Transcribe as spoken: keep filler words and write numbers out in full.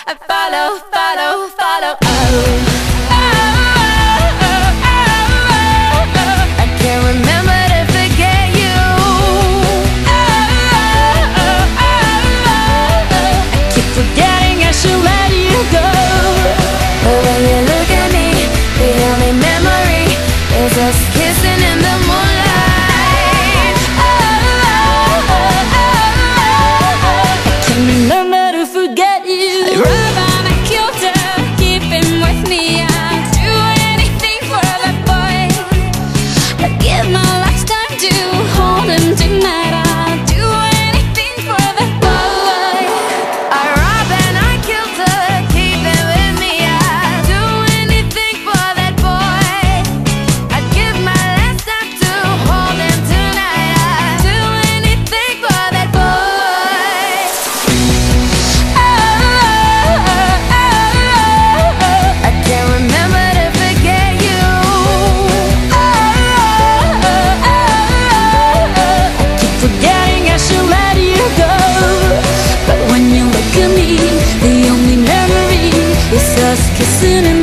I follow, follow, follow. Oh, oh, oh, oh, oh. I can't remember to forget you. Oh, oh, oh, oh, oh. I keep forgetting I should let you go. But when you look at me, the only memory is us kissing in the moonlight. Oh, oh, oh, oh, oh. I can't remember to forget you. I rub on a kilter, keep him with me. I'd do anything for that boy. I'd give my lifetime to hold him tonight. I'd do anything for that boy. I rob and I kilter, keep him with me. I'd do anything for that boy. I'd give my last time to hold him tonight. I'd do anything for that boy. Oh, oh, oh, oh, oh. I can't remember to forget you. Oh, oh, oh, oh, oh. I keep forgetting I should let you go. But when you look at me, the only memory is us kissing in